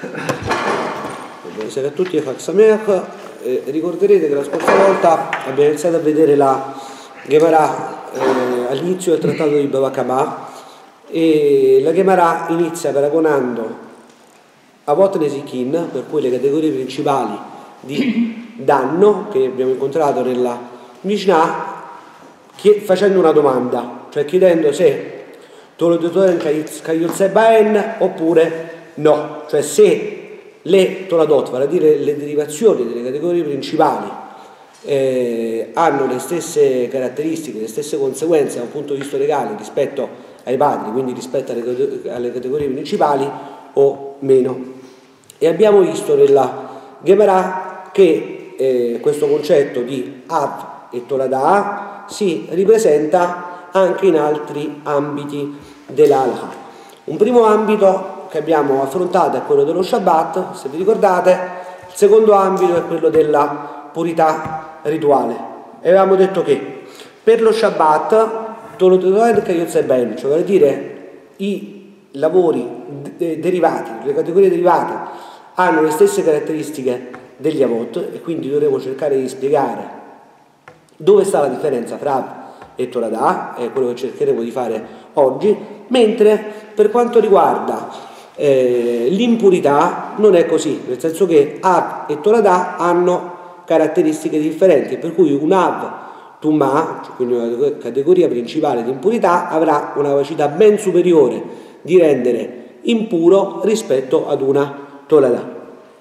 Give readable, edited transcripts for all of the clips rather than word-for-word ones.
Buonasera a tutti e Chag Sameach. Ricorderete che la scorsa volta abbiamo iniziato a vedere la Gemara all'inizio del trattato di Bava Kama, e la Gemara inizia paragonando Avot Nezikin, per cui le categorie principali di danno che abbiamo incontrato nella Mishnah, facendo una domanda, cioè chiedendo se Tolodotoren Kayotze Baen oppure no, cioè se le Toladot, vale a dire le derivazioni delle categorie principali, hanno le stesse caratteristiche, le stesse conseguenze da un punto di vista legale rispetto ai padri, quindi rispetto alle categorie principali o meno. E abbiamo visto nella Gemara che questo concetto di Av e Toladah si ripresenta anche in altri ambiti dell'Halakha. Un primo ambito che abbiamo affrontato è quello dello Shabbat, se vi ricordate. Il secondo ambito è quello della purità rituale. E avevamo detto che per lo Shabbat, cioè vuol dire i lavori derivati, le categorie derivate hanno le stesse caratteristiche degli Avot, e quindi dovremo cercare di spiegare dove sta la differenza fra Av e Toladah, è quello che cercheremo di fare oggi, mentre per quanto riguarda l'impurità non è così, nel senso che Av e Toladah hanno caratteristiche differenti, per cui un Av Tumma, cioè quindi una categoria principale di impurità, avrà una capacità ben superiore di rendere impuro rispetto ad una Toladah.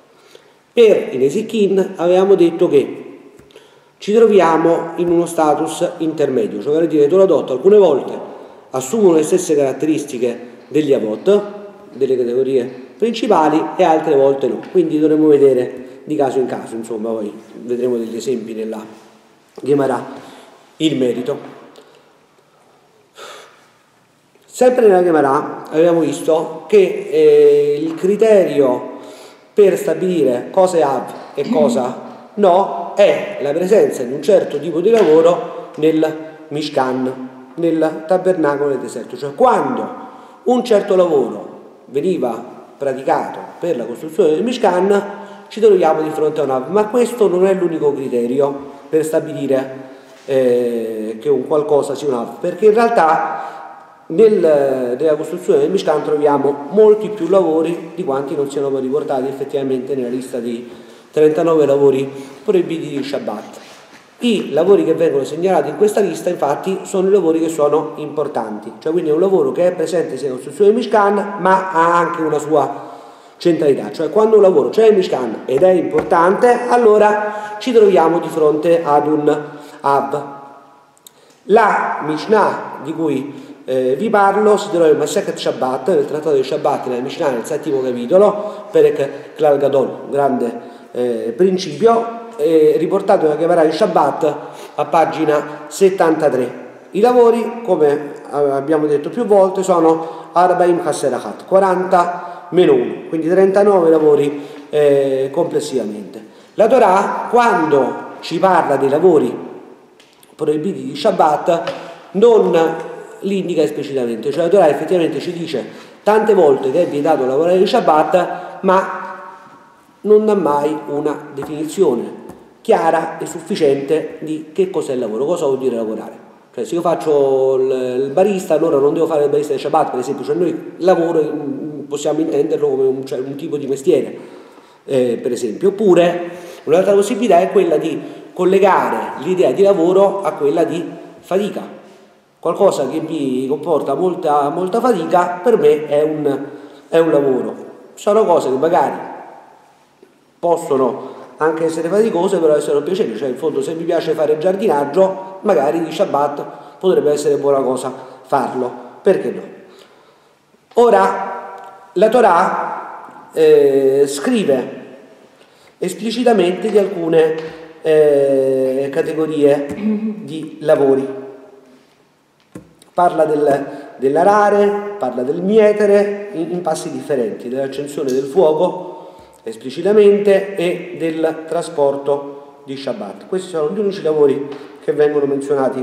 Per i Nezikin avevamo detto che ci troviamo in uno status intermedio, cioè vale dire Toladot alcune volte assumono le stesse caratteristiche degli Avot, delle categorie principali, e altre volte no, quindi dovremo vedere di caso in caso, insomma poi vedremo degli esempi nella Gemara il merito. Sempre nella Gemara avevamo visto che il criterio per stabilire cosa è Av e cosa no è la presenza di un certo tipo di lavoro nel Mishkan, nel tabernacolo del deserto, cioè quando un certo lavoro veniva praticato per la costruzione del Mishkan ci troviamo di fronte a un Av, ma questo non è l'unico criterio per stabilire che un qualcosa sia un Av, perché in realtà nella costruzione del Mishkan troviamo molti più lavori di quanti non siano poi riportati effettivamente nella lista di 39 lavori proibiti di Shabbat. I lavori che vengono segnalati in questa lista infatti sono i lavori che sono importanti, cioè quindi è un lavoro che è presente sia nella costruzione del Mishkan ma ha anche una sua centralità, cioè quando un lavoro c'è il Mishkan ed è importante, allora ci troviamo di fronte ad un Av. La Mishnah di cui vi parlo si trova nel Masechet Shabbat, nel trattato di Shabbat, nella Mishnah, nel 7° capitolo, Perek Klal Gadol, grande principio, riportato nella Gemara di Shabbat a pagina 73. I lavori, come abbiamo detto più volte, sono Arbaim Haserachat, 40 meno 1, quindi 39 lavori complessivamente. La Torah, quando ci parla dei lavori proibiti di Shabbat, non li indica esplicitamente, cioè la Torah effettivamente ci dice tante volte che è vietato lavorare di Shabbat, ma non dà mai una definizione chiara e sufficiente di che cos'è il lavoro, cosa vuol dire lavorare. Cioè se io faccio il barista, allora non devo fare il barista di Shabbat, per esempio, cioè noi lavoro possiamo intenderlo come un tipo di mestiere, per esempio. Oppure un'altra possibilità è quella di collegare l'idea di lavoro a quella di fatica, qualcosa che mi comporta molta fatica per me è un lavoro. Sono cose che magari possono anche essere faticose, però essere un piacere, cioè in fondo se mi piace fare giardinaggio magari di Shabbat potrebbe essere buona cosa farlo, perché no? Ora la Torah scrive esplicitamente di alcune categorie di lavori, parla dell'arare, parla del mietere in passi differenti, dell'accensione del fuoco esplicitamente e del trasporto di Shabbat. Questi sono gli unici lavori che vengono menzionati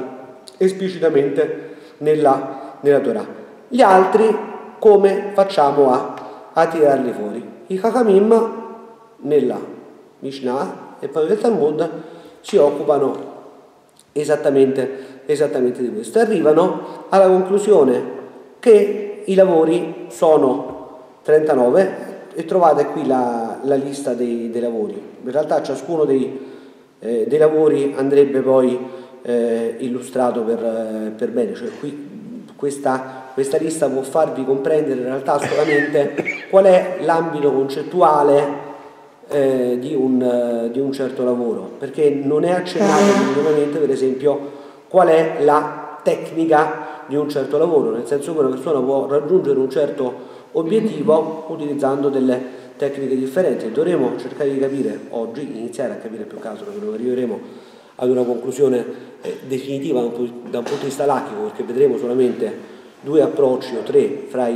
esplicitamente nella Torah. Gli altri come facciamo a a tirarli fuori. I Chachamim nella Mishnah e poi nel Talmud si occupano esattamente di questo. Arrivano alla conclusione che i lavori sono 39 e trovate qui la lista dei lavori. In realtà ciascuno dei lavori andrebbe poi illustrato per bene, cioè qui questa lista può farvi comprendere in realtà solamente qual è l'ambito concettuale di un certo lavoro, perché non è accennato minimamente, per esempio, qual è la tecnica di un certo lavoro, nel senso che una persona può raggiungere un certo obiettivo utilizzando delle tecniche differenti. Dovremo cercare di capire oggi, iniziare a capire più caso, perché non arriveremo ad una conclusione definitiva da un punto di vista lachico, perché vedremo solamente 2 approcci o 3 fra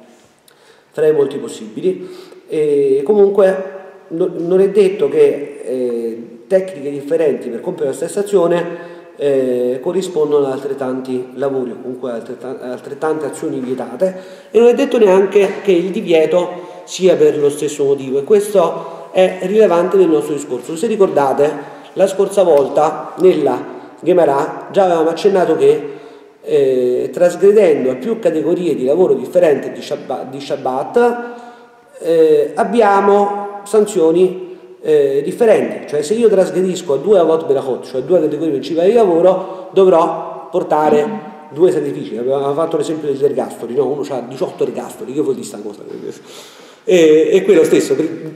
i molti possibili. E comunque non è detto che tecniche differenti per compiere la stessa azione corrispondono ad altrettanti lavori o comunque altrettante azioni vietate, e non è detto neanche che il divieto sia per lo stesso motivo, e questo è rilevante nel nostro discorso. Se ricordate, la scorsa volta nella Gemara già avevamo accennato che trasgredendo a più categorie di lavoro differenti di Shabbat abbiamo sanzioni differenti, cioè se io trasgredisco a 2 avot berachot, cioè 2 categorie principali di lavoro, dovrò portare 2 sacrifici. Avevamo fatto l'esempio degli ergastoli, no? Uno ha 18 ergastoli, che vuol dire sta cosa? E quello stesso,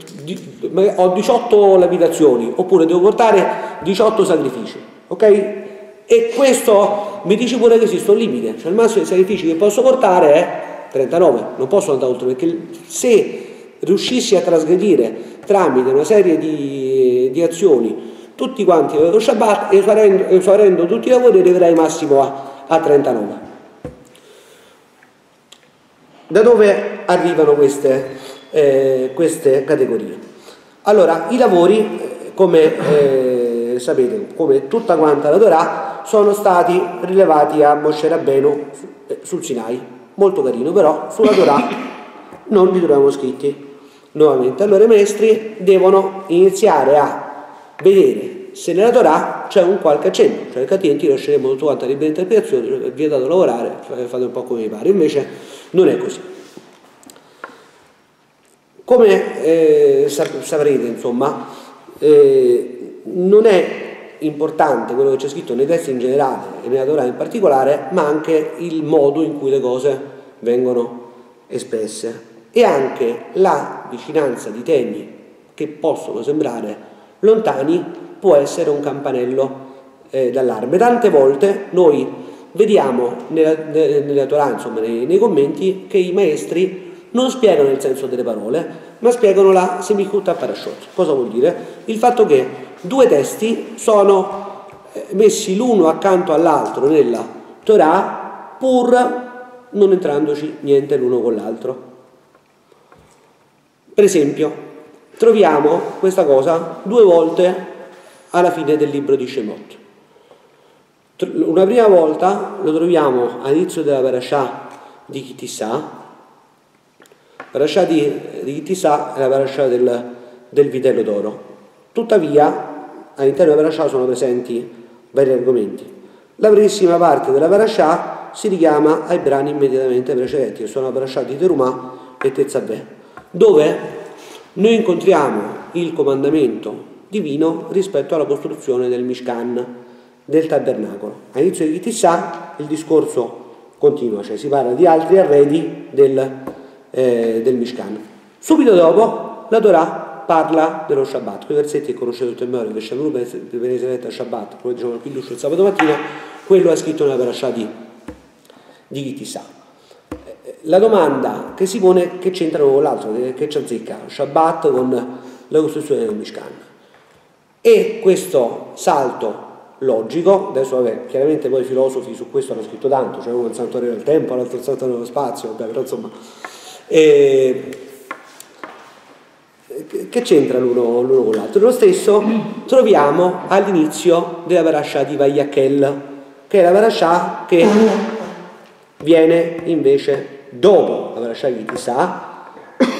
ho 18 lapidazioni, oppure devo portare 18 sacrifici, ok? E questo mi dice pure che esiste un limite, cioè il massimo dei sacrifici che posso portare è 39, non posso andare oltre, perché se riuscissi a trasgredire tramite una serie di azioni tutti quanti lo Shabbat, esaurendo tutti i lavori, arriverai massimo a 39. Da dove arrivano queste categorie? Allora, i lavori, come sapete, come tutta quanta la Torah, sono stati rilevati a Moshe Rabbeinu sul Sinai, molto carino, però sulla Torah non li troviamo scritti nuovamente. Allora i maestri devono iniziare a vedere se nella Torah c'è un qualche accenno, cioè altrimenti lasceremo tutta quanta libera interpretazione, cioè, vi è dato lavorare, fate un po' come vi pare. Invece non è così. Come saprete, insomma, non è importante quello che c'è scritto nei testi in generale e nella Torah in particolare, ma anche il modo in cui le cose vengono espresse, e anche la vicinanza di temi che possono sembrare lontani può essere un campanello d'allarme. Tante volte noi vediamo nella Torah, insomma nei commenti, che i maestri non spiegano il senso delle parole, ma spiegano la semichut parashot. Cosa vuol dire? Il fatto che 2 testi sono messi l'uno accanto all'altro nella Torah, pur non entrandoci niente l'uno con l'altro. Per esempio, troviamo questa cosa 2 volte alla fine del libro di Shemot. Una prima volta lo troviamo all'inizio della parashah di Ki Tisa. La parashah di Ki Tisa è la parashah del vitello d'oro. Tuttavia, all'interno della parashah sono presenti vari argomenti. La primissima parte della parashah si richiama ai brani immediatamente precedenti, che sono la parashah di Terumah e Tetzaveh, dove noi incontriamo il comandamento divino rispetto alla costruzione del Mishkan, del tabernacolo. All'inizio di Ki Tisa il discorso continua, cioè si parla di altri arredi del Mishkan. Subito dopo la Torah parla dello Shabbat, quei versetti che conoscete tutti a memoria, che Shamru Beneseretta Shabbat, come diciamo qui il sabato mattina, quello è scritto nella parashah di Ki Tisa. La domanda che si pone è: che c'entrano con l'altro, che ci azzecca Shabbat con la costruzione del Mishkan? E questo salto logico, adesso vabbè, chiaramente poi i filosofi su questo hanno scritto tanto, cioè uno il santuario del tempo, l'altro il santuario dello spazio, vabbè, però insomma che c'entra l'uno con l'altro? Lo stesso troviamo all'inizio della parashah di Vayakhel, che è la parashah che viene invece dopo la parashah di Ki Tisa,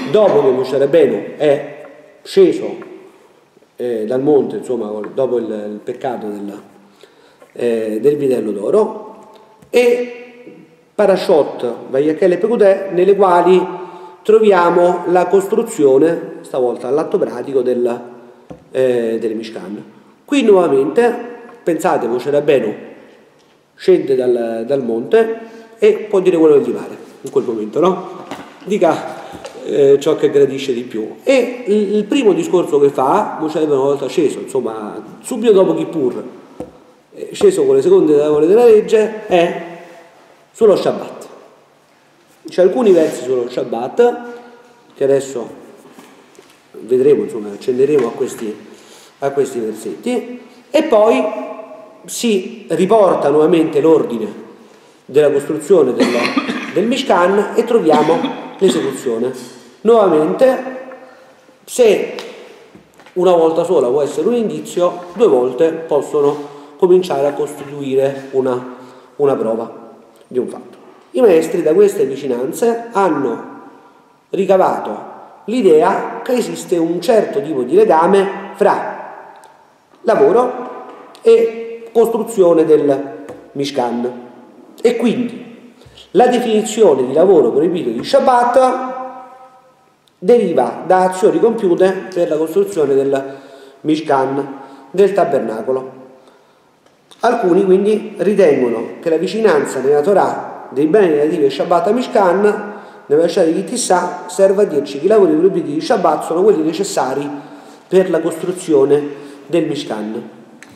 dopo che Moshe Rabbeinu è sceso dal monte, insomma, dopo il peccato del vitello d'oro, e Parashot, Vayakhel e Pekudei, nelle quali troviamo la costruzione, stavolta all'atto pratico, del Mishkan. Qui nuovamente, pensate, Moshe Rabbeinu scende dal monte e può dire quello che gli pare in quel momento, no? Dica ciò che gradisce di più. E il primo discorso che fa, Moshe Rabbeinu una volta sceso, insomma, subito dopo Kippur, sceso con le seconde tavole della legge, è sullo Shabbat. C'è alcuni versi sullo Shabbat che adesso vedremo, insomma, accenderemo a questi versetti, e poi si riporta nuovamente l'ordine della costruzione del Mishkan e troviamo l'esecuzione. Nuovamente, se una volta sola può essere un indizio, 2 volte possono cominciare a costituire una prova di un fatto. I maestri da queste vicinanze hanno ricavato l'idea che esiste un certo tipo di legame fra lavoro e costruzione del Mishkan, e quindi la definizione di lavoro proibito di Shabbat deriva da azioni compiute per la costruzione del Mishkan, del tabernacolo. Alcuni quindi ritengono che la vicinanza nella Torah dei beni relativi a Shabbat e Mishkan, nella lasciata di Chissà, serve a dirci che i lavori proibiti di Shabbat sono quelli necessari per la costruzione del Mishkan.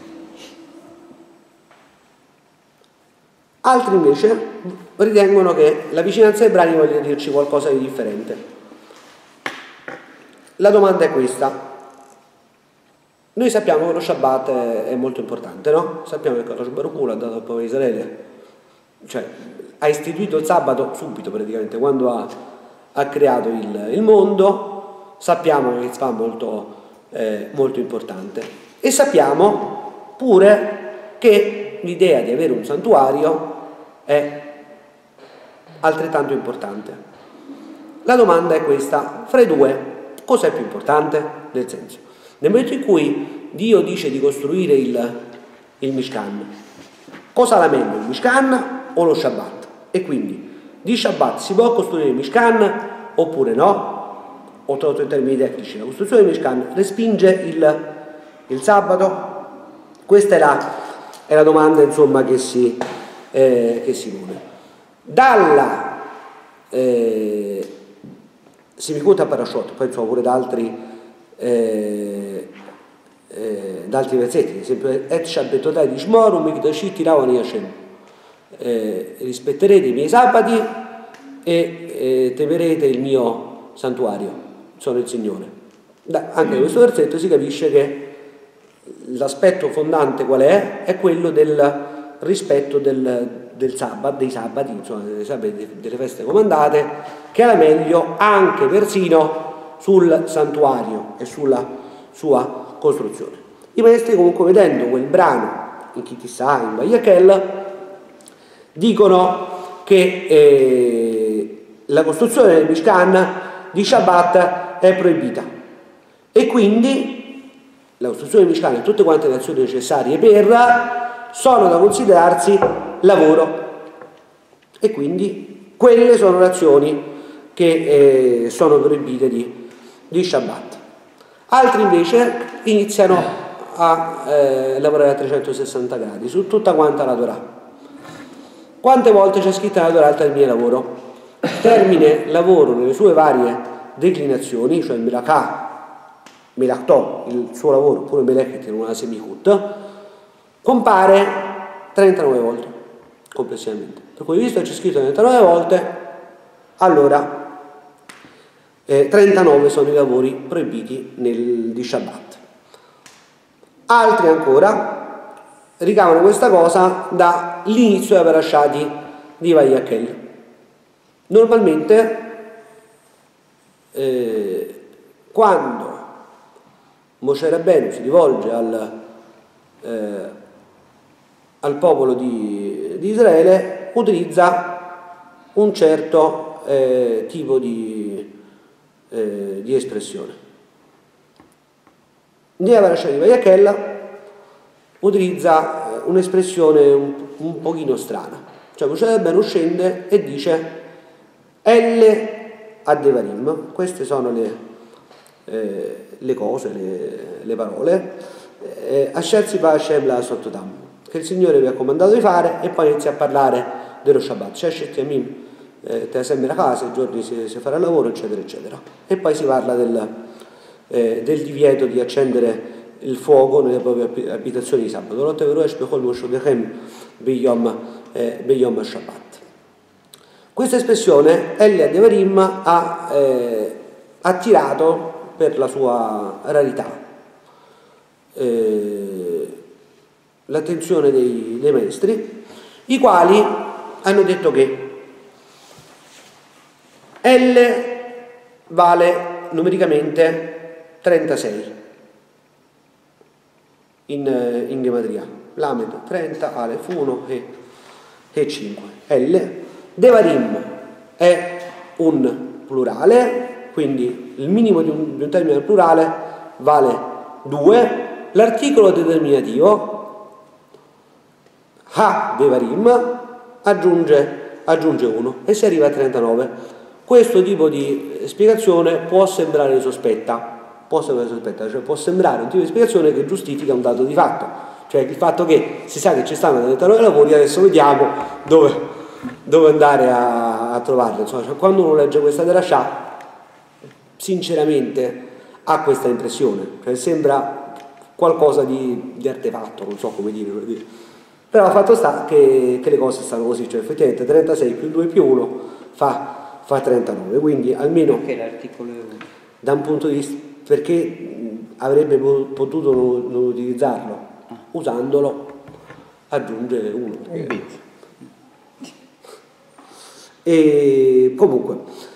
Altri invece ritengono che la vicinanza ai brani voglia dirci qualcosa di differente. La domanda è questa. Noi sappiamo che lo Shabbat è molto importante, no? Sappiamo che Kadosh Baruch Hu l'ha dato al popolo di Israele, cioè ha istituito il sabato subito praticamente, quando ha creato il mondo. Sappiamo che è mitzvah molto importante, e sappiamo pure che l'idea di avere un santuario è altrettanto importante. La domanda è questa: fra i due, cosa è più importante? Nel senso, nel momento in cui Dio dice di costruire il Mishkan, cosa la meglio, il Mishkan o lo Shabbat? E quindi di Shabbat si può costruire il Mishkan oppure no? O tradotto in termini tecnici, la costruzione del Mishkan respinge il sabato? Questa è la domanda, insomma, che si pone. Dalla Simikut Parashot, poi insomma pure da altri versetti, ad esempio Et Shabbatotai di Shmor Mikdashit Tiravani Hashem, rispetterete i miei sabati e temerete il mio santuario, sono il Signore. Anche da questo versetto si capisce che l'aspetto fondante qual è? È quello del rispetto del sabbat, dei sabati, insomma, delle feste comandate, che era meglio anche persino sul santuario e sulla sua costruzione. I maestri, comunque, vedendo quel brano in Kitissà, in Vayakhel, dicono che la costruzione del Mishkan di Shabbat è proibita, e quindi la costruzione del Mishkan e tutte quante le azioni necessarie sono da considerarsi lavoro, e quindi quelle sono le azioni che sono proibite di Shabbat. Altri invece iniziano a lavorare a 360 gradi su tutta quanta la Torah. Quante volte c'è scritta nella Torah il termine lavoro? Il termine lavoro nelle sue varie declinazioni, cioè il Melachah, Melachto, il suo lavoro, oppure Melechet in una semikut, compare 39 volte complessivamente. Per cui, visto che c'è scritto 39 volte, allora 39 sono i lavori proibiti di Shabbat. Altri ancora ricavano questa cosa dall'inizio della parasha di Vayakhel. Normalmente quando Moshe Rabbeinu si rivolge al popolo di Israele, utilizza un certo tipo di di espressione. Nella parasha di Vayakella utilizza un'espressione un pochino strana, cioè Moshe Rabbeinu scende e dice Elle Addevarim, queste sono le cose, le parole, Asher Tzipah Hashem La'asot Otam, che il Signore vi ha comandato di fare, e poi inizia a parlare dello Shabbat, Sheshet Yamim Te'asem Melachah, 6 giorni si farà il lavoro, eccetera, eccetera. E poi si parla del divieto di accendere il fuoco nelle proprie abitazioni di sabato. Lo Teveroesh Bechol Moshodechem Beyom Shabbat. Questa espressione Eli Addevarim ha attirato per la sua rarità l'attenzione dei maestri, i quali hanno detto che L vale numericamente 36 in gematria, Lamed 30, Alef 1 e 5. L Devarim è un plurale, quindi il minimo di un termine al plurale vale 2, l'articolo determinativo Ha Devarim aggiunge 1 e si arriva a 39. Questo tipo di spiegazione può sembrare sospetta, cioè può sembrare un tipo di spiegazione che giustifica un dato di fatto, cioè il fatto che si sa che ci stanno 39 lavori, adesso vediamo dove andare a trovarli. Insomma, cioè, quando uno legge questa derashà, sinceramente ha questa impressione, cioè sembra qualcosa di artefatto, non so come dire. Però il fatto sta che le cose stanno così, cioè effettivamente 36 più 2 più 1 fa 39, quindi almeno perché l'articolo 1? Da un punto di vista, perché avrebbe potuto non utilizzarlo, usandolo aggiunge 1. E comunque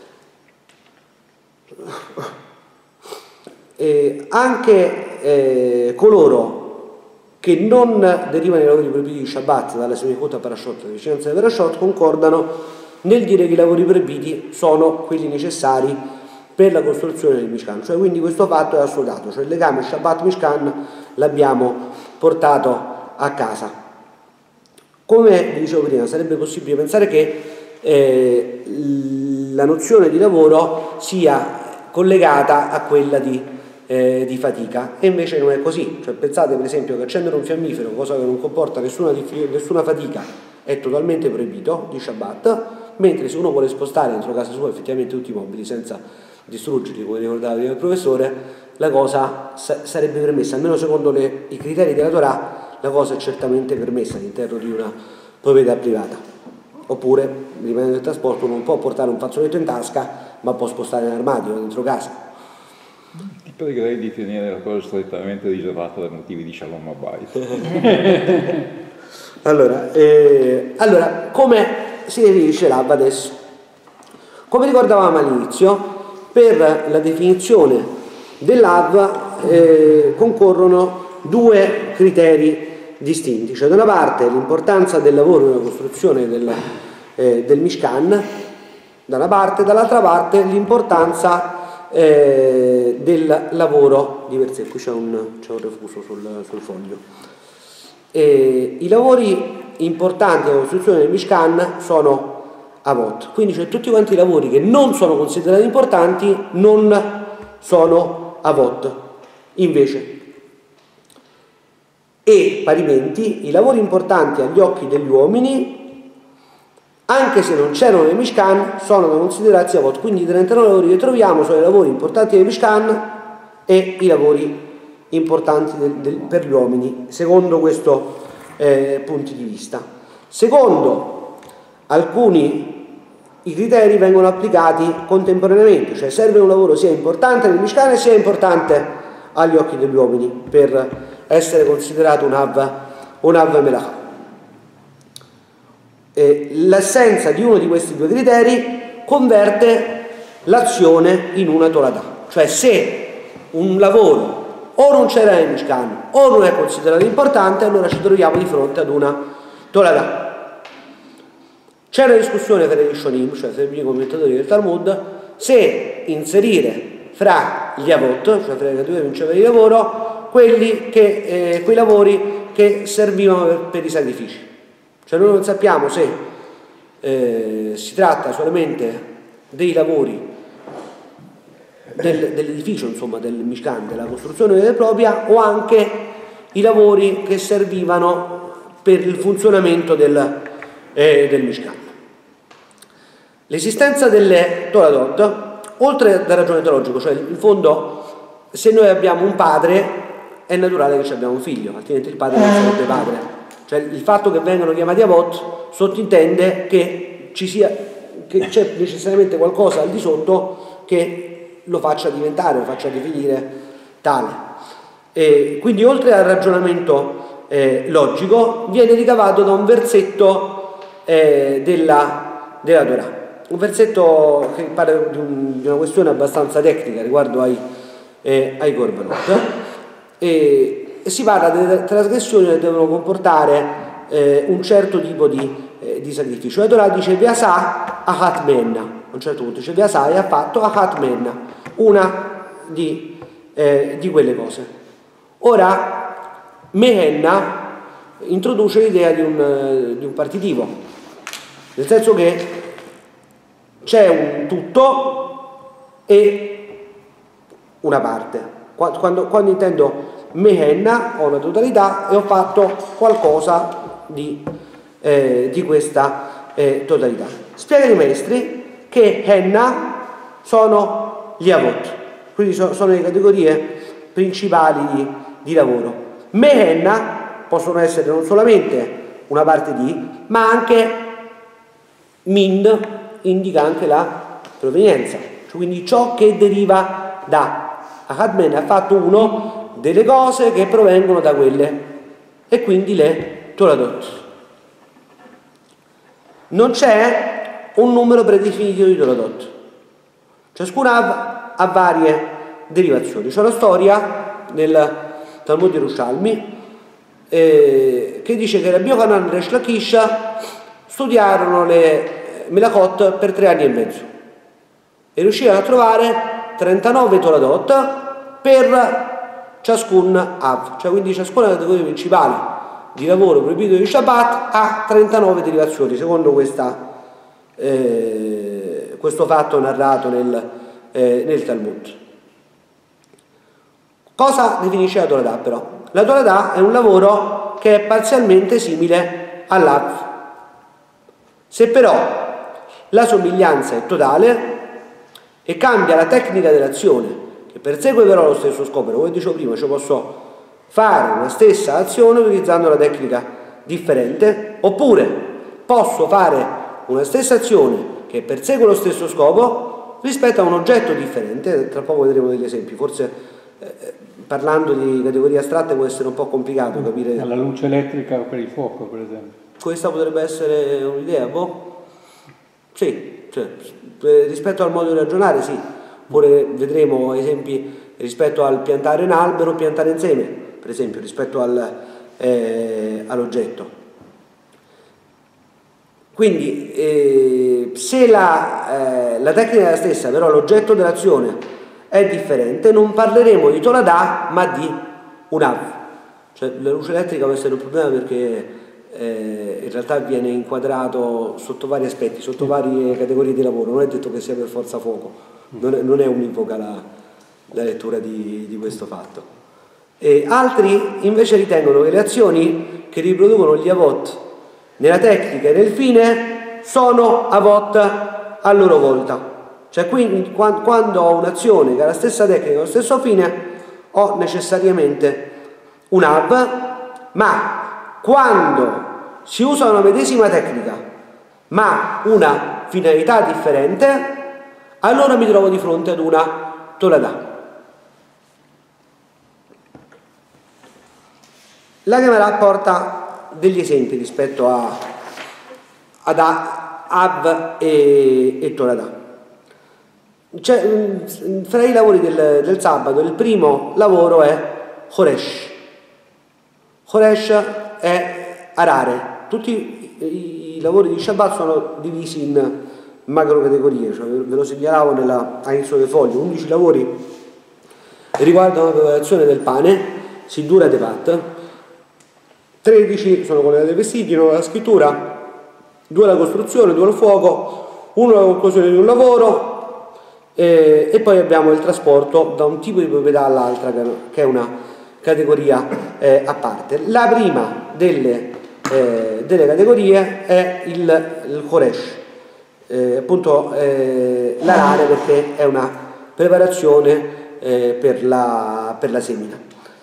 anche coloro che non derivano i lavori proibiti di Shabbat dalla semicota Parashot, la vicinanza della Parashot, concordano nel dire che i lavori proibiti sono quelli necessari per la costruzione del Mishkan, cioè quindi questo fatto è assodato, cioè il legame Shabbat-Mishkan l'abbiamo portato a casa. Come vi dicevo prima, sarebbe possibile pensare che la nozione di lavoro sia collegata a quella di fatica, e invece non è così. Cioè, pensate per esempio che accendere un fiammifero, cosa che non comporta nessuna fatica, è totalmente proibito di Shabbat, mentre se uno vuole spostare dentro casa sua effettivamente tutti i mobili senza distruggerli, come ricordava prima il professore, la cosa sarebbe permessa, almeno secondo i criteri della Torah, la cosa è certamente permessa all'interno di una proprietà privata. Oppure, rimanendo del trasporto, non può portare un fazzoletto in tasca, ma può spostare l'armadio dentro casa. Pregherei di tenere la cosa strettamente riservata da motivi di Shalom Abayit. Allora, come si definisce l'Av adesso? Come ricordavamo all'inizio, per la definizione dell'Av concorrono due criteri distinti, cioè da una parte l'importanza del lavoro nella costruzione del Mishkan, da una parte, dall'altra parte l'importanza del lavoro di per sé. Qui c'è un refuso sul foglio. I lavori importanti nella costruzione del Mishkan sono Avot, quindi cioè tutti quanti i lavori che non sono considerati importanti non sono Avot invece. E parimenti i lavori importanti agli occhi degli uomini, anche se non c'erano nel Mishkan, sono da considerarsi Avot. Quindi i 39 lavori che troviamo sono i lavori importanti del Mishkan e i lavori importanti per gli uomini, secondo questo punto di vista. Secondo alcuni i criteri vengono applicati contemporaneamente, cioè serve un lavoro sia importante nel Mishkan e sia importante agli occhi degli uomini per essere considerato un Av Melachah. L'assenza di uno di questi due criteri converte l'azione in una toladà, cioè se un lavoro o non c'era nel Mishkan o non è considerato importante, allora ci troviamo di fronte ad una toladà. C'è una discussione tra i Rishonim, cioè tra i commentatori del Talmud, se inserire fra gli avot, cioè fra le categorie principali di lavoro, quei lavori che servivano per i sacrifici. Cioè noi non sappiamo se si tratta solamente dei lavori dell'edificio, insomma del Mishkan, della costruzione vera e propria, o anche i lavori che servivano per il funzionamento del Mishkan. L'esistenza delle Toradot, oltre dal ragionamento logico, cioè in fondo se noi abbiamo un padre è naturale che ci abbiamo un figlio, altrimenti il padre non sarebbe padre. Cioè il fatto che vengano chiamati avot sottintende che c'è necessariamente qualcosa al di sotto che lo faccia diventare, lo faccia definire tale. E quindi oltre al ragionamento logico viene ricavato da un versetto della Torah. Un versetto che parla di una questione abbastanza tecnica riguardo ai korbanot, e si parla delle trasgressioni che devono comportare un certo tipo di sacrificio. La Torah dice Veasà Ahat Menna, a un certo punto dice Veasà e ha fatto Ahat Menna, una di quelle cose. Ora Mehenna introduce l'idea di un partitivo, nel senso che c'è un tutto e una parte. Quando intendo Mehenna ho una totalità e ho fatto qualcosa di questa totalità. Spiegano i maestri che Henna sono gli avot, quindi sono le categorie principali di lavoro. Mehenna possono essere non solamente una parte di, ma anche Mind indica anche la provenienza, cioè quindi ciò che deriva da. Ahad Men ha fatto uno delle cose che provengono da quelle, e quindi le Toradot. Non c'è un numero predefinito di Toradot, ciascuna ha varie derivazioni. C'è una storia nel Talmud Yerushalmi che dice che Rabbi Yochanan e Resh Lakish studiarono le Melachot per 3 anni e mezzo e riuscirono a trovare 39 Toradot per ciascun Av, cioè quindi ciascuna categoria principale di lavoro proibito di Shabbat ha 39 derivazioni secondo questo fatto narrato nel Talmud. Cosa definisce la Toradà però? La Toradà è un lavoro che è parzialmente simile all'Av. Se però la somiglianza è totale e cambia la tecnica dell'azione, che persegue però lo stesso scopo, come dicevo prima, cioè posso fare una stessa azione utilizzando una tecnica differente, oppure posso fare una stessa azione che persegue lo stesso scopo rispetto a un oggetto differente. Tra poco vedremo degli esempi, forse parlando di categorie astratte può essere un po' complicato capire. La luce elettrica per il fuoco, per esempio. Questa potrebbe essere un'idea, Sì, cioè, rispetto al modo di ragionare sì, oppure vedremo esempi rispetto al piantare un albero, piantare un seme, per esempio, rispetto all'oggetto. Quindi se la tecnica è la stessa, però l'oggetto dell'azione è differente, non parleremo di Toradà ma di un Av. Cioè la luce elettrica può essere un problema perché in realtà viene inquadrato sotto vari aspetti, sotto varie categorie di lavoro, non è detto che sia per forza fuoco, non è univoca la lettura di questo fatto. E altri invece ritengono che le azioni che riproducono gli avot nella tecnica e nel fine sono avot a loro volta, cioè quindi quando ho un'azione che ha la stessa tecnica e lo stesso fine ho necessariamente un Av, ma quando si usa una medesima tecnica ma una finalità differente, allora mi trovo di fronte ad una Toradà. La Gemara porta degli esempi rispetto ad Av e Toradà. Fra i lavori del sabato il primo lavoro è Choresh. Choresh è arare. Tutti i lavori di Shabbat sono divisi macro categorie, cioè ve lo segnalavo all'inizio del foglio. 11 lavori riguardano la preparazione del pane, Sidura de Pat, 13 sono collegati ai vestiti, 9 alla scrittura, 2 alla costruzione, 2 al fuoco, 1 alla conclusione di un lavoro, e poi abbiamo il trasporto da un tipo di proprietà all'altra, che è una categoria a parte. La prima delle categorie è il Koresh, appunto l'arare, perché è una preparazione per la semina.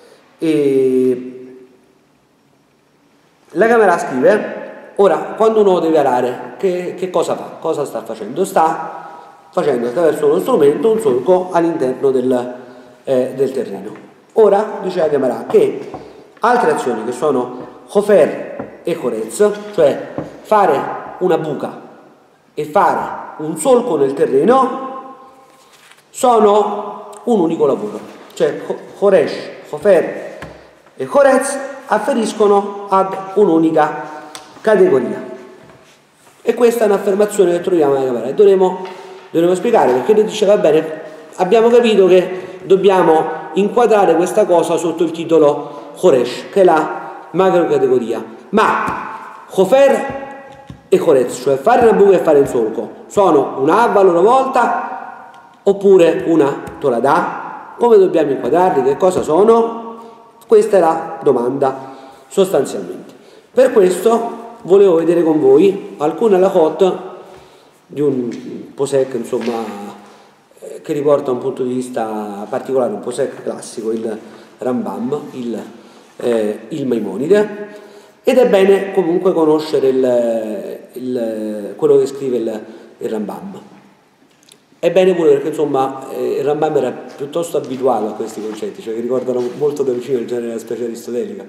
La Camera scrive: ora, quando uno deve arare, che cosa fa? Cosa sta facendo? Sta facendo attraverso uno strumento un solco all'interno del terreno. Ora dice la Camera che altre azioni, che sono Hofer e Horez, cioè fare una buca e fare un solco nel terreno, sono un unico lavoro. Cioè Horesh, Hofer e Horez afferiscono ad un'unica categoria. E questa è un'affermazione che troviamo nella Camera e dovremo spiegare, perché lui dice: va bene, abbiamo capito che dobbiamo inquadrare questa cosa sotto il titolo Horesh, che è la macro categoria, ma Hofer e Horez, cioè fare una buca e fare il solco, sono una Av a loro volta oppure una Toradà? Come dobbiamo inquadrarli? Che cosa sono? Questa è la domanda sostanzialmente. Per questo volevo vedere con voi alcune halachot di un posek, insomma, che riporta un punto di vista particolare, un posek classico, il Rambam, il Maimonide, ed è bene comunque conoscere quello che scrive il Rambam. È bene pure perché, insomma, il Rambam era piuttosto abituato a questi concetti, cioè che ricordano molto da vicino il genere della specie aristotelica.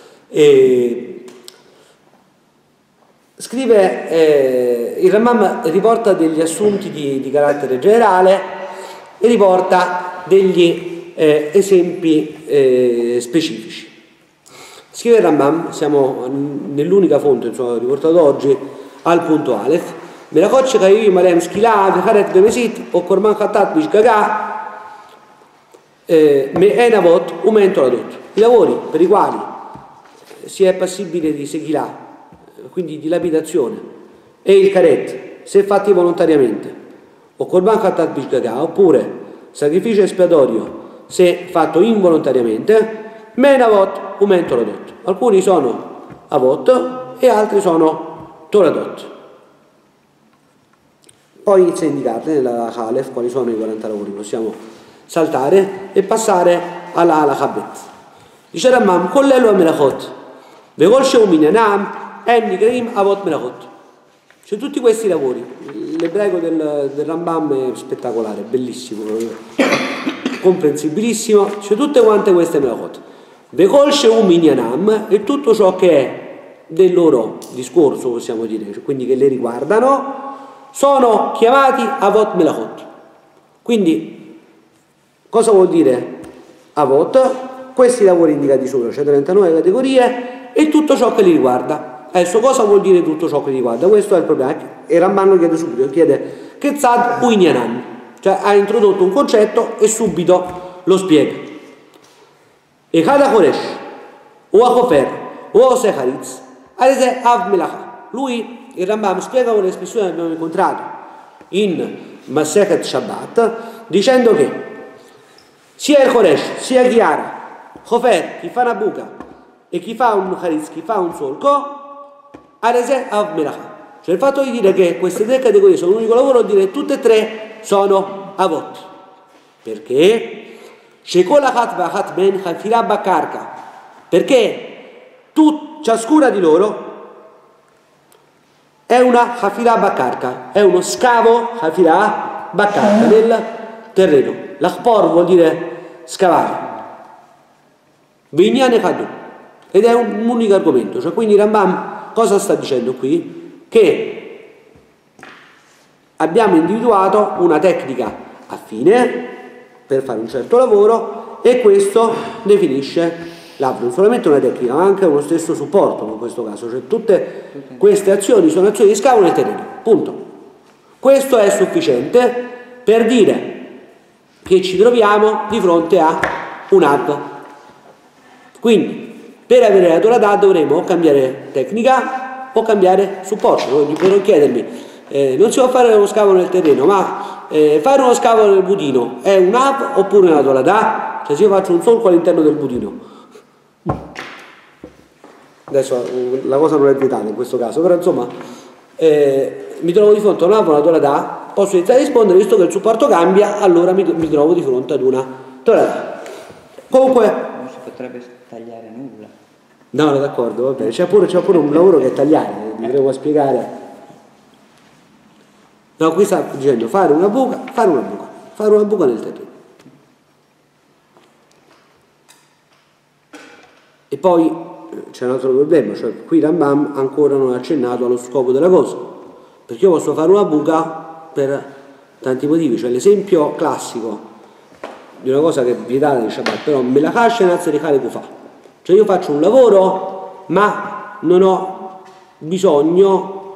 Scrive, il Rambam riporta degli assunti di carattere generale e riporta degli esempi specifici. Scrive il Rambam, siamo nell'unica fonte, insomma, riportato oggi, al punto Aleph: Melachot shechayim marem skila v'charet bemesit o korban chatat bishgaga me'en avot umen toradot. I lavori per i quali si è passibile di sekhilà, quindi di lapidazione, e il karet, se fatti volontariamente, o korban chatat bishgaga, oppure sacrificio espiatorio se fatto involontariamente, men avot umen toradot. Alcuni sono avot e altri sono toradot. Poi inizia a indicarli nella Aleph quali sono i 40 lavori. Possiamo saltare e passare alla Alachabet. Dice Rambam: Kollelu melachot vegol sheu minyanam en nigreim avot melachot. C'è tutti questi lavori. L'ebraico del Rambam è spettacolare, bellissimo, comprensibilissimo. C'è tutte quante queste melachot. Vegol sheu minyanam, e tutto ciò che è del loro discorso, possiamo dire, quindi che le riguardano, sono chiamati avot melachot. Quindi cosa vuol dire avot? Questi lavori indicati sopra, cioè 39 categorie, e tutto ciò che li riguarda. Adesso cosa vuol dire tutto ciò che li riguarda? Questo è il problema. E Ramban lo chiede subito, chiede che tzad uinyanan, cioè ha introdotto un concetto e subito lo spiega. E cada Koresh o a Hofer o a Secharitz alese av melacha. Lui, il Rambam, spiega un'espressione che abbiamo incontrato in Masechet Shabbat, dicendo che sia il Koresh, sia chi ara, Hofer, chi fa una buca, e chi fa un Charitz, chi fa un solco, alese av melacha. Cioè il fatto di dire che queste tre categorie sono un unico lavoro, vuol dire che tutte e tre sono avot. Perché? Perché ciascuna di loro è una hafirah bakarka, è uno scavo hafirah bakarka nel terreno. L'achpor vuol dire scavare, vignane kadu, ed è un unico argomento. Cioè, quindi Rambam cosa sta dicendo qui? Che abbiamo individuato una tecnica affine per fare un certo lavoro, e questo definisce l'altro. Non solamente una tecnica, ma anche uno stesso supporto in questo caso. Cioè tutte queste azioni sono azioni di scavo nel terreno, punto. Questo è sufficiente per dire che ci troviamo di fronte a un hub. Quindi per avere la Toradà dovremo o cambiare tecnica o cambiare supporto. Quindi potrò chiedermi, non si può fare uno scavo nel terreno, ma fare uno scavo nel budino è un hub oppure una Toradà? Cioè se io faccio un solco all'interno del budino, adesso la cosa non è vietata in questo caso, però insomma mi trovo di fronte a un hub o una Toradà, posso iniziare a rispondere, visto che il supporto cambia, allora mi trovo di fronte ad una Toradà. Comunque Non si potrebbe tagliare nulla. no, d'accordo, va bene, c'è pure un lavoro che è tagliare, dovremmo spiegare. No, qui sta dicendo fare una buca nel terreno. E poi c'è un altro problema, cioè qui Rambam ancora non ha accennato allo scopo della cosa, perché io posso fare una buca per tanti motivi, cioè l'esempio classico di una cosa che è vietata di Shabbat, però me la cascia innanzi di Kale fa. Cioè io faccio un lavoro ma non ho bisogno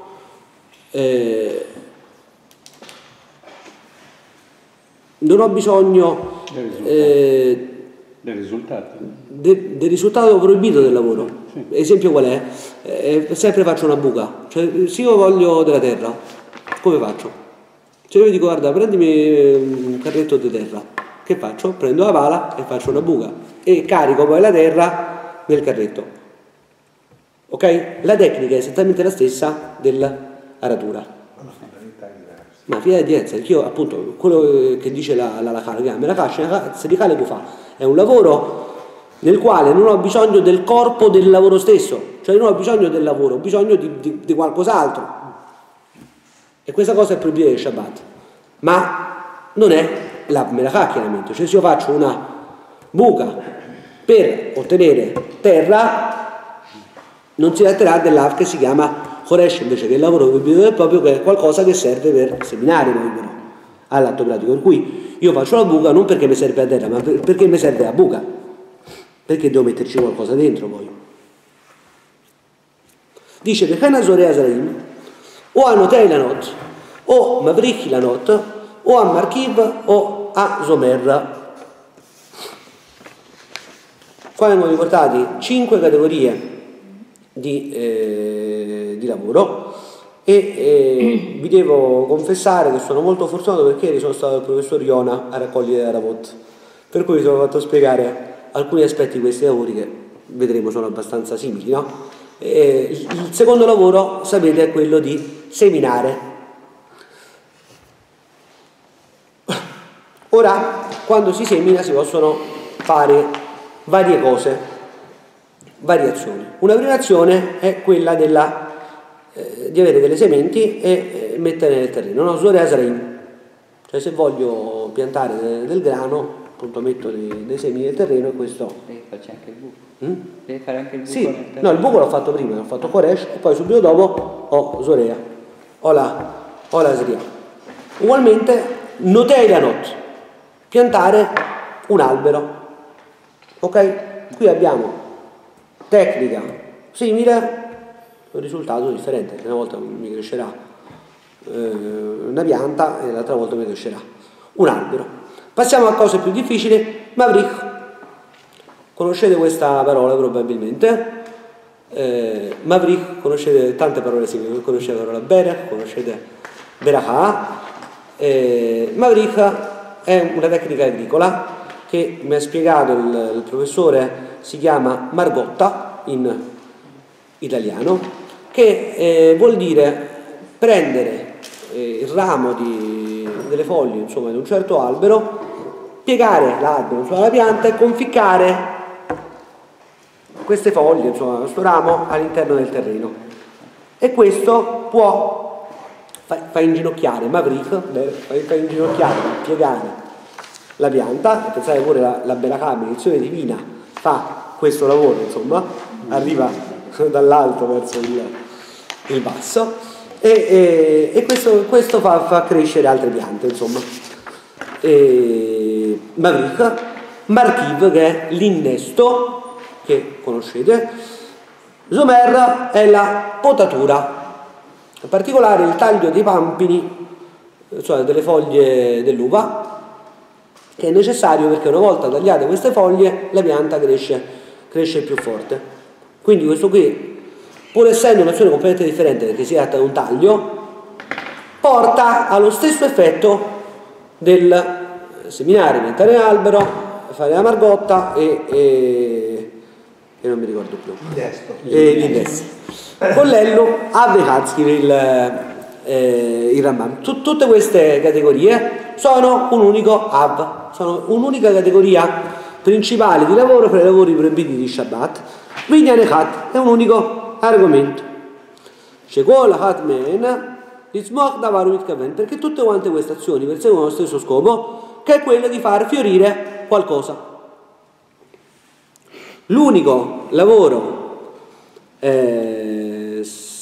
del risultato proibito del lavoro. Sì. Esempio qual è? Sempre faccio una buca, cioè se io voglio della terra, come faccio? Se io dico guarda prendimi un carretto di terra, che faccio? Prendo la pala e faccio una buca e carico poi la terra nel carretto. Ok? La tecnica è esattamente la stessa dell'aratura. Ma fine di diversa, perché io appunto quello che dice la cascia sedicale fa è un lavoro nel quale non ho bisogno del corpo del lavoro stesso, cioè non ho bisogno del lavoro, ho bisogno di qualcos'altro. E questa cosa è proibita di Shabbat, ma non è la melachà chiaramente, cioè se io faccio una buca per ottenere terra non si tratterà dell'av che si chiama Koresh invece che il lavoro proibito del proprio, che è qualcosa che serve per seminare poi però all'atto pratico, per cui io faccio la buca non perché mi serve a terra ma perché mi serve a buca, perché devo metterci qualcosa dentro poi. Dice che Hana Zorea Zaraim o a Notei Lanot, o Mavrich Lanot, o a Markiv, o a Zomer. Qua abbiamo riportati 5 categorie di lavoro e vi devo confessare che sono molto fortunato perché ieri sono stato il professor Iona a raccogliere la Ravot, per cui mi sono fatto spiegare alcuni aspetti di questi lavori che vedremo sono abbastanza simili, no? Il secondo lavoro, sapete, è quello di seminare. Ora, quando si semina si possono fare varie cose, varie azioni. Una prima azione è quella di avere delle sementi e mettere nel terreno, no? Zorea Zaraim. Cioè se voglio piantare del grano, appunto metto dei semi nel terreno e questo... Devi fare anche il buco. Devi fare anche il buco sì, nel terreno. no, il buco l'ho fatto prima, l'ho fatto Koresh e poi subito dopo ho Zorea, ho la Zria. Ugualmente Notei Lanot, piantare un albero. Ok? Qui abbiamo tecnica simile, un risultato differente, una volta mi crescerà una pianta e l'altra volta mi crescerà un albero. Passiamo a cose più difficili. Mavrich, conoscete questa parola probabilmente. Mavrich, conoscete tante parole simili, conoscete la parola Berech, conoscete Berachah. Mavrich è una tecnica agricola che mi ha spiegato il professore, si chiama Margotta in italiano, che vuol dire prendere il ramo delle foglie, insomma, di un certo albero, piegare l'albero sulla pianta e conficcare queste foglie, insomma, questo ramo all'interno del terreno. E questo può fa inginocchiare, Mavrich, fa inginocchiare, piegare la pianta. Pensate pure la Berachah, benedizione divina, fa questo lavoro, insomma, arriva dall'alto verso il basso e questo fa crescere altre piante, insomma. Mavrich, Markiv, che è l'innesto, che conoscete. Zomer è la potatura, in particolare il taglio dei pampini cioè delle foglie dell'uva, che è necessario perché una volta tagliate queste foglie la pianta cresce più forte. Quindi questo qui, pur essendo un'azione completamente differente perché si tratta di un taglio, porta allo stesso effetto del seminare, piantare l'albero, fare la margotta e non mi ricordo più l'indesto. Con l'ello Avvehad, scrive il Rambam. Tutte queste categorie sono un unico Av, sono un'unica categoria principale di lavoro per i lavori proibiti di Shabbat. Binyan Echad è un unico argomento. Shekol Echad Men Litzmoch Davar Mitkaven, perché tutte quante queste azioni perseguono lo stesso scopo, che è quello di far fiorire qualcosa. L'unico lavoro che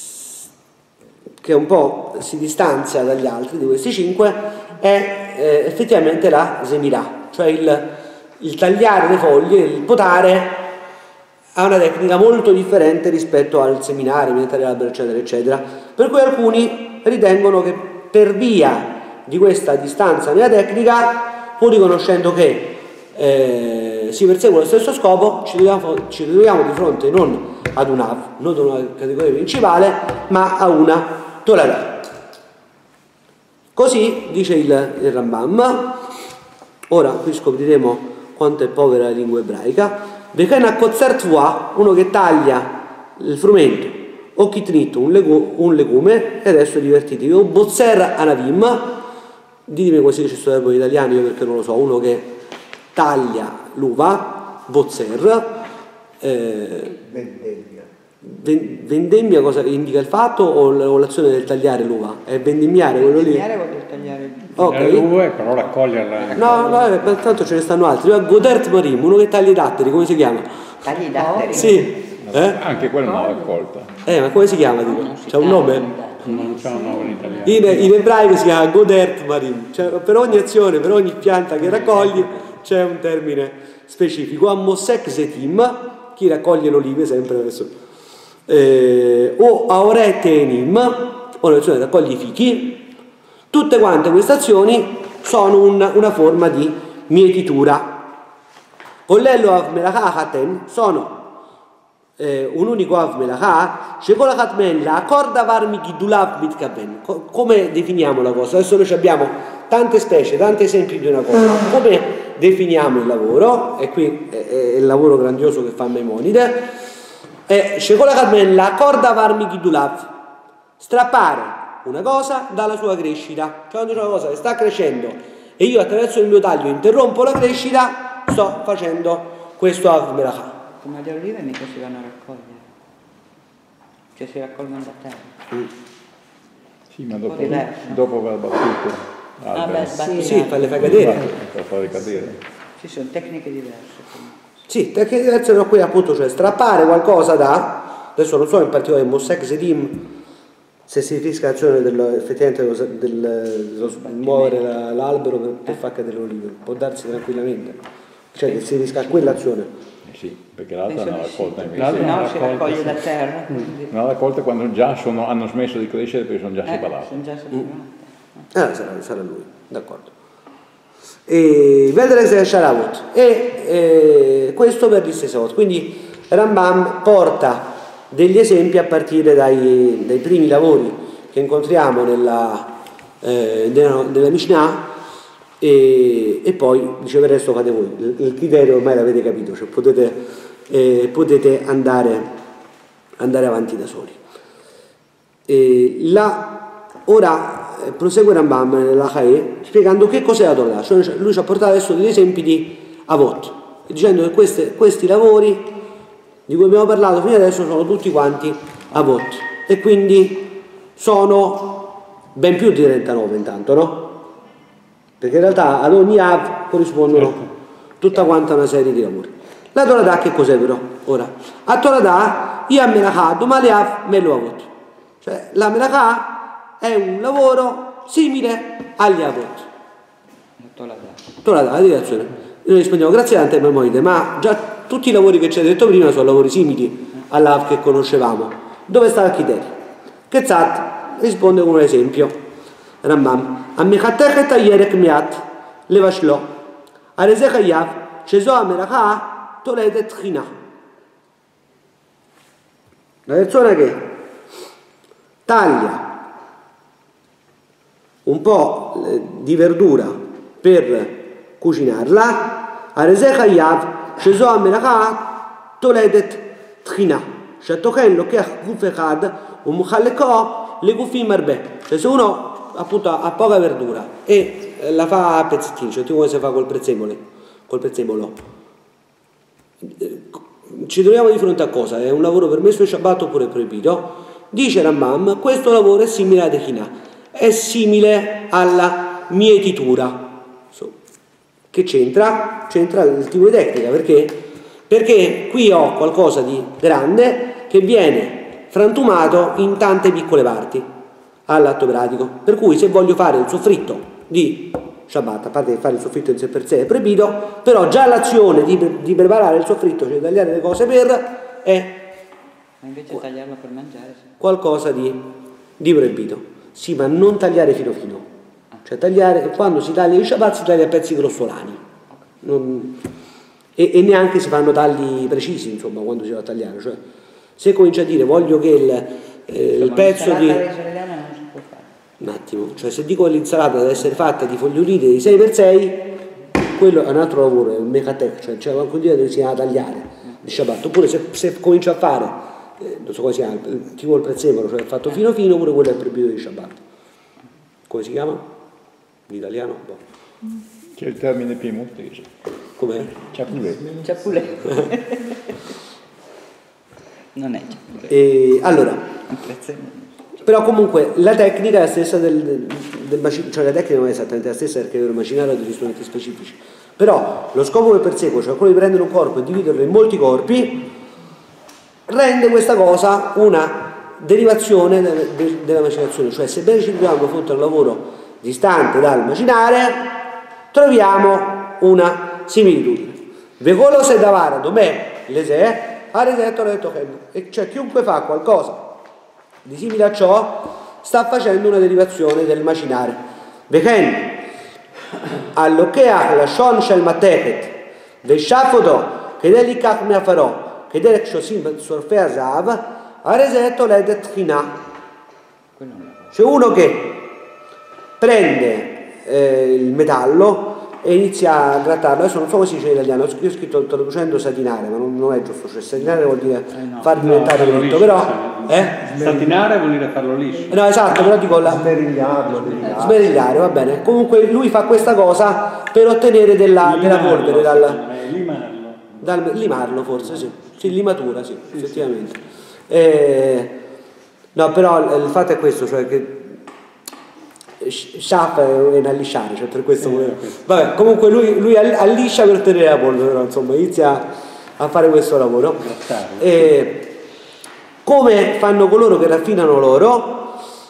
un po' si distanzia dagli altri di questi 5 è effettivamente la Zemirah, cioè il tagliare le foglie, il potare. Ha una tecnica molto differente rispetto al seminare, piantare l'albero, eccetera, eccetera. Per cui alcuni ritengono che per via di questa distanza nella tecnica, pur riconoscendo che si persegue lo stesso scopo, ci troviamo di fronte non ad un Av, non ad una categoria principale, ma a una Toladà. Così dice il Rambam. Ora qui scopriremo quanto è povera la lingua ebraica. Uno che taglia il frumento, o kitnit, un legume, e adesso divertitevi, o bozzer anavim, ditemi come si dice questo verbo in italiano, io perché non lo so, uno che taglia l'uva, bozzer, vendemmia cosa indica il fatto o l'azione del tagliare l'uva? È vendemmiare quello lì? Vendemmiare vuol dire tagliare okay. L'uva, però raccoglierla. No, tanto ce ne stanno altri. Godert Marim, uno che taglia i datteri, come si chiama? Tagli i datteri? Sì. Anche quella non l'ho raccolta. Ma come si chiama? C'è un nome? Non c'è un nome in italiano. In ebraico si chiama Godert Marim. Cioè, per ogni azione, per ogni pianta che raccogli c'è un termine specifico. Ammosek Zetim, chi raccoglie le olive, sempre adesso. O Aoretenim, o l'azione raccoglie i fichi. Tutte quante queste azioni sono una forma di mietitura. Con l'ello av melachah haten sono un unico av melachah, shekol hatmen la corda varmi gidulav mitkaben. Come definiamo la cosa? Adesso noi abbiamo tante specie, tanti esempi di una cosa. Come definiamo il lavoro? E qui è il lavoro grandioso che fa Maimonide. Shekol hatmen la corda varmi gidulav, strappare una cosa dalla sua crescita. Cioè quando c'è una cosa che sta crescendo e io attraverso il mio taglio interrompo la crescita, sto facendo questo av melachah. Come le olive mica si vanno a raccogliere, cioè si raccolgono da terra. Sì, ma dopo aver battuto. Sì, le fai cadere. Per farle cadere. Ci sono tecniche diverse. Sì, tecniche diverse, però qui appunto cioè strappare qualcosa da, adesso non so in particolare il Mosek Zedim, se si rifischia l'azione effettivamente dello muovere l'albero per far cadere le olive, può darsi tranquillamente, cioè che si rifischia quell'azione. Sì, perché l'altra è una raccolta invece. No, si raccoglie da terra. Una raccolta quando già hanno smesso di crescere perché sono già separate. Sono già separate. Sarà lui, d'accordo. Vedere se Sharavut e questo per gli stessi volte. Quindi Rambam porta degli esempi a partire dai primi lavori che incontriamo nella Mishnah e poi dice per il resto fate voi. Il criterio ormai l'avete capito, cioè potete andare avanti da soli. Ora prosegue Rambam nella Chae spiegando che cos'è la Torah. Cioè lui ci ha portato adesso degli esempi di Avot, dicendo che questi lavori di cui abbiamo parlato fino adesso sono tutti quanti Avot e quindi sono ben più di 39 intanto, no? Perché in realtà ad ogni Av corrispondono tutta quanta una serie di lavori. La Torah che cos'è però? Ora, a Torah Yam Melachah Domale Av Melo Avot, cioè la Melachah è un lavoro simile agli Avot. Torah, la direzione. Noi rispondiamo grazie a te Maimonide, ma già tutti i lavori che ci hai detto prima sono lavori simili all'Av che conoscevamo. Dove sta il criterio? Ketzat risponde con un esempio. Rambam המחתך את הירק מעט לבשלו, הרי זה חייב שזו המלאכה תולדת תחינה. La persona che taglia un po' di verdura per cucinarla, הרי חייב שזו המלאכה תולדת תחינה, שהטוחן לוקח גוף אחד ומחלקו לגופים הרבה. Cioè se uno appunto ha poca verdura e la fa a pezzettini, cioè come si fa col prezzemolo, ci troviamo di fronte a cosa? È un lavoro permesso di Shabbat oppure proibito? Dice Rambam, questo lavoro è simile alla techina, è simile alla mietitura. Che c'entra? C'entra il tipo di tecnica, perché qui ho qualcosa di grande che viene frantumato in tante piccole parti all'atto pratico, per cui se voglio fare il soffritto di Shabbat, a parte che fare il soffritto in sé per sé è proibito, però già l'azione di preparare il soffritto, cioè tagliare le cose è Ma invece tagliarlo per mangiare, sì. Qualcosa di proibito. Sì, ma non tagliare fino fino. Cioè tagliare, quando si taglia il Shabbat si taglia a pezzi grossolani. E neanche si fanno tagli precisi, insomma, quando si va a tagliare. Cioè, se comincia a dire voglio che il pezzo di... Un attimo, cioè se dico che l'insalata deve essere fatta di fogliolite di 6x6, quello è un altro lavoro, è un mecatec, cioè c'è qualcuno che si va a tagliare di Shabbat. Oppure se comincia a fare, non so come si chiama, tipo il prezzemolo, cioè fatto fino fino, pure quello è proibito di Shabbat. Come si chiama? In italiano? Boh. C'è il termine piemontese. Com'è? Ciapulè. Ciapulè. Non è ciapulè. E allora, Un prezzemolo. però comunque la tecnica è la stessa del macinario, cioè la tecnica non è esattamente la stessa perché il macinario ha degli strumenti specifici, però lo scopo che persegue, cioè quello di prendere un corpo e dividerlo in molti corpi, rende questa cosa una derivazione della macinazione, cioè sebbene ci troviamo di fronte a un lavoro distante dal macinare, troviamo una similitudine. Vecolo se davara domè l'esè, ha resetto letto, e cioè chiunque fa qualcosa di simile a ciò sta facendo una derivazione del macinare. Veken all'okea la shon shel mateket veshafodo che delicach me farò che delek shosim sorfe azav ha resetto ledet china. C'è uno che prende il metallo e inizia a grattarlo. Adesso non so come si dice in italiano, io ho scritto traducendo satinare, ma non è giusto, cioè satinare vuol dire far diventare lento, però satinare vuol dire farlo liscio. No, esatto, però dico smerigliare, va bene. Comunque lui fa questa cosa per ottenere della polvere limarlo forse, sì, limatura, sì, effettivamente. No, però il fatto è questo, cioè che Shaf è un allisciare, cioè per questo vabbè, comunque lui alliscia per ottenere la polvere, però insomma inizia a fare questo lavoro. Come fanno coloro che raffinano l'oro,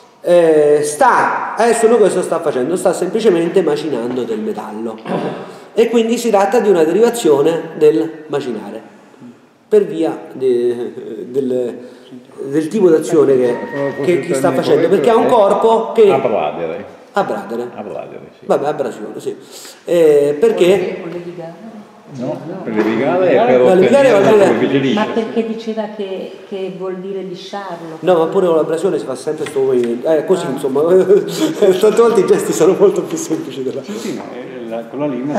adesso lui cosa sta facendo? Sta semplicemente macinando del metallo e quindi si tratta di una derivazione del macinare per via del tipo d'azione che sta facendo, perché ha un corpo che abradere, sì. Vabbè, abrasione, sì. Perché no, per levigare è per ottenere ma perché diceva che vuol dire lisciarlo? No, ma pure con l'abrasione si fa sempre questo movimento, così insomma. Tante volte i gesti sono molto più semplici della... Sì, con la lima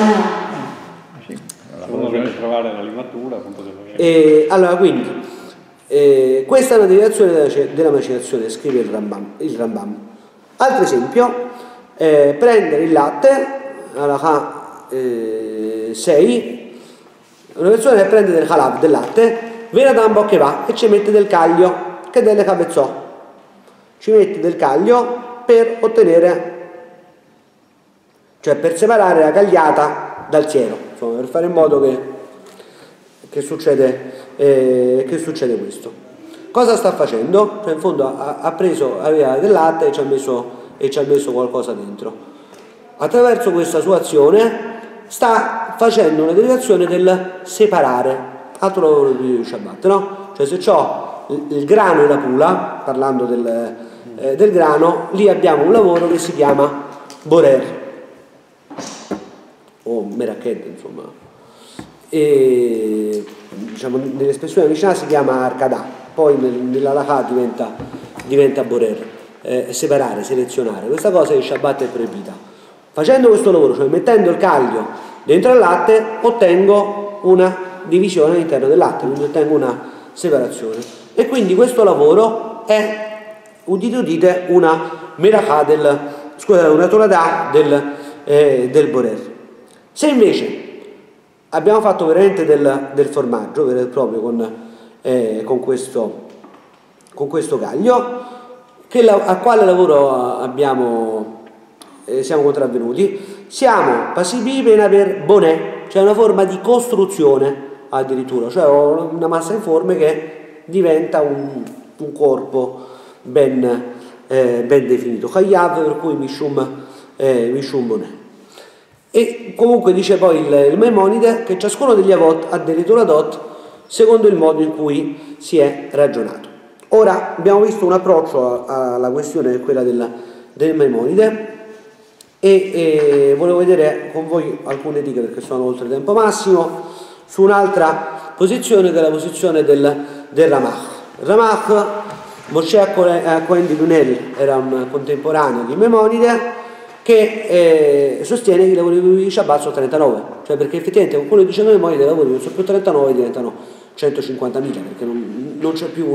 uno deve trovare la limatura appunto. Allora quindi questa è una derivazione della macinazione, scrive il Rambam. Altro esempio, prendere il latte alla 6, una persona che prende del halab, del latte, viene da un po' che va e ci mette del caglio, che delle capezzò, ci mette del caglio per ottenere, cioè per separare la cagliata dal siero, insomma, per fare in modo che succede questo. Cosa sta facendo? Cioè in fondo aveva del latte e ci ha messo qualcosa dentro. Attraverso questa sua azione sta facendo una derivazione del separare, altro lavoro di Shabbat, no? Cioè se ho il grano e la pula, parlando del grano, lì abbiamo un lavoro che si chiama Borer o Meraked, insomma, e diciamo nell'espressione Mishnah si chiama Arkadah, poi nell'Halakha diventa Borer, separare, selezionare. Questa cosa in Shabbat è proibita. Facendo questo lavoro, cioè mettendo il caglio dentro al latte, ottengo una divisione all'interno del latte, quindi ottengo una separazione, e quindi questo lavoro è, udite udite, una melachà una toladà del Borer. Se invece abbiamo fatto veramente del formaggio vero e proprio con questo caglio, a quale lavoro siamo contravvenuti? Siamo passibili pena per bonè, cioè una forma di costruzione addirittura, cioè una massa informe che diventa un corpo ben definito. Chayav, per cui Mishum bonè. E comunque dice poi il Maimonide che ciascuno degli avot ha delle toladot secondo il modo in cui si è ragionato. Ora abbiamo visto un approccio alla questione, quella del Maimonide, e volevo vedere con voi alcune dighe, perché sono oltre il tempo massimo, su un'altra posizione, che è la posizione del Ramach. Ramach, Moshe Cohen di Lunel, era un contemporaneo di Maimonide, che sostiene che i lavori di Shabbat sono 39, cioè perché effettivamente con quello di 19 Maimonide i lavori non sono più 39, diventano 150.000, perché non c'è più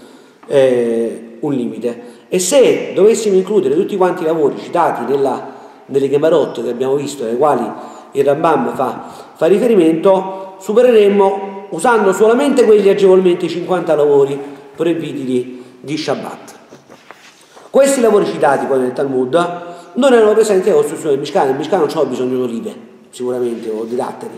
un limite. E se dovessimo includere tutti quanti i lavori citati nelle Gemarot che abbiamo visto, ai quali il Rambam fa riferimento, supereremmo, usando solamente quelli agevolmente, i 50 lavori proibiti di Shabbat. Questi lavori citati poi nel Talmud non erano presenti nella costruzione del Mishkan. Il Mishkan non c'ha bisogno di olive, sicuramente, o di datteri.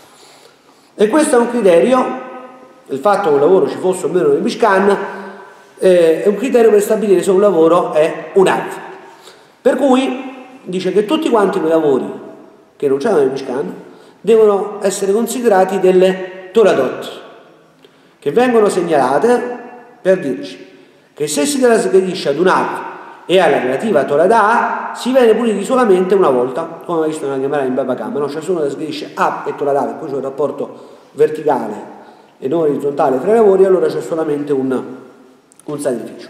E questo è un criterio, il fatto che un lavoro ci fosse o meno nel Mishkan, è un criterio per stabilire se un lavoro è un Av. Per cui dice che tutti quanti quei lavori che non c'erano nel Mishkan devono essere considerati delle Toradot, che vengono segnalate per dirci che se si trasgredisce ad un Av e alla relativa Toradà si viene puniti solamente una volta, come abbiamo visto nella Gemara in Baba Kama, no? Cioè se uno trasgredisce Av e Toradà, per cui c'è un rapporto verticale e non orizzontale fra i lavori, allora c'è solamente un sacrificio.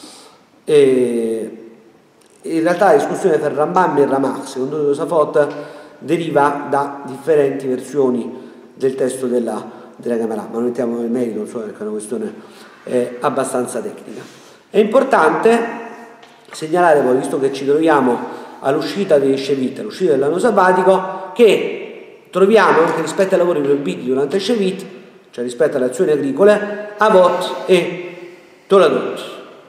In realtà la discussione tra Rambam e Ramach, secondo Tosafot, deriva da differenti versioni del testo della Gemara, ma non entriamo nel merito, perché è una questione abbastanza tecnica. È importante segnalare poi, visto che ci troviamo all'uscita dei Shevit, all'uscita dell'anno sabbatico, che troviamo anche rispetto ai lavori proibiti durante il Shevit, cioè rispetto alle azioni agricole, Avot e Toladot.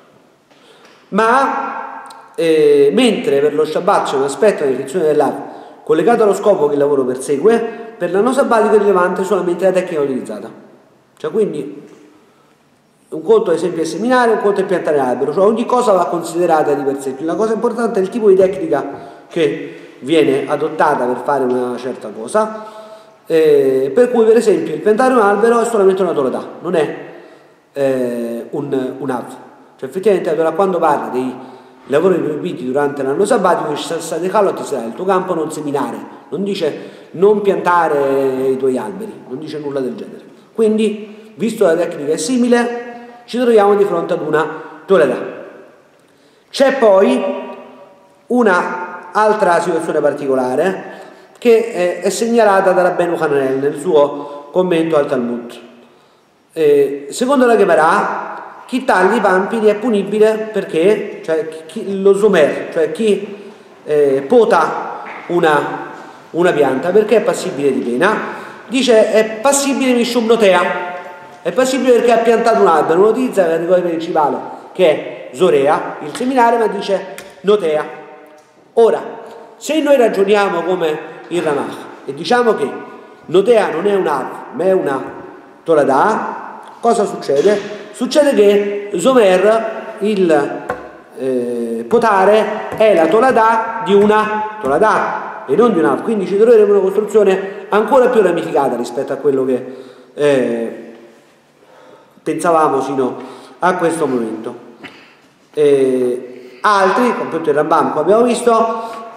Ma mentre per lo Shabbat c'è un aspetto della definizione dell'Av collegato allo scopo che il lavoro persegue, per l'anno sabbatico è rilevante solamente la tecnica utilizzata. Cioè quindi un conto ad esempio è seminare, un conto è piantare l'albero, cioè ogni cosa va considerata di per sé. La cosa importante è il tipo di tecnica che viene adottata per fare una certa cosa, per cui per esempio il piantare un albero è solamente una toladà, non è un Av. Cioè effettivamente allora, quando parla dei lavori proibiti durante l'anno sabbatico, il tuo campo non seminare, non dice non piantare i tuoi alberi, non dice nulla del genere. Quindi, visto che la tecnica è simile, ci troviamo di fronte ad una toledà. C'è poi una altra situazione particolare che è segnalata da Rabbeinu Hananel nel suo commento al Talmud. Secondo la Gemara, chi taglia i pampini è punibile perché, cioè lo zomer, cioè chi pota una pianta, perché è passibile di pena. Dice è passibile mishum notea, è passibile perché ha piantato un albero, non utilizza la categoria principale che è zorea, il seminare, ma dice notea. Ora, se noi ragioniamo come il Ramach e diciamo che notea non è un Av ma è una toladà, cosa succede? Succede che zomer, il potare, è la toladà di una toladà e non di un Av, quindi ci troveremo una costruzione ancora più ramificata rispetto a quello che pensavamo fino a questo momento. Altri, compreso il Rambam, come abbiamo visto,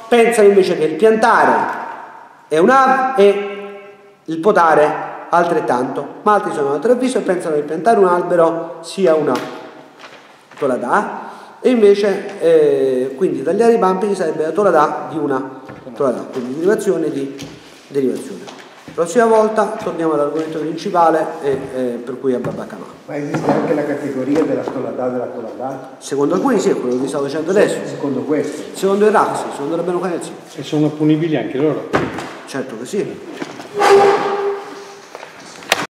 pensano invece che il piantare è un Av e il potare altrettanto, ma altri sono altro avviso e pensano che piantare un albero sia una Toladà, e invece quindi tagliare i pampini sarebbe la Toladà di una Toladà, quindi derivazione di derivazione. Prossima volta torniamo all'argomento principale per cui è Baba Kama. Ma esiste anche la categoria della Toladà? Secondo alcuni sì, è quello che vi stavo dicendo adesso. Secondo questo? Secondo il Raxi, secondo Rabbeno Canezzi. E sono punibili anche loro. Certo che sì.